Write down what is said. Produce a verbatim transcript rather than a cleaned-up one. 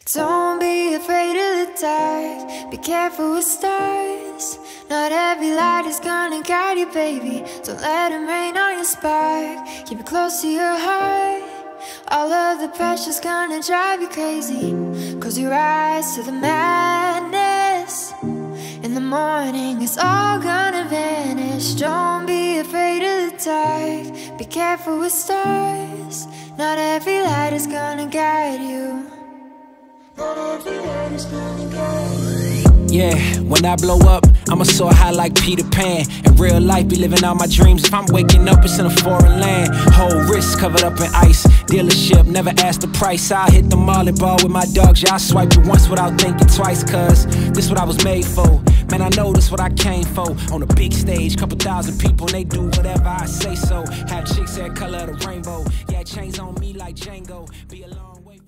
Don't be afraid of the dark, be careful with stars. Not every light is gonna guide you, baby. Don't let them rain on your spark. Keep it close to your heart. All of the pressure's gonna drive you crazy. Close your eyes to the madness. In the morning it's all gonna vanish. Don't be afraid of the dark, be careful with stars. Not every light is gonna guide you. Not every light is gonna guide you. Yeah, when I blow up, I'ma soar high like Peter Pan. In real life, be living out my dreams. If I'm waking up, it's in a foreign land. Whole wrist covered up in ice. Dealership, never ask the price. I hit the molly ball with my dogs. Yeah, I swipe it once without thinking twice. Cause this what I was made for. Man, I know this what I came for. On a big stage, couple thousand people, and they do whatever I say so. Have chicks that color of the rainbow. Yeah, chains on me like Django. Be alone.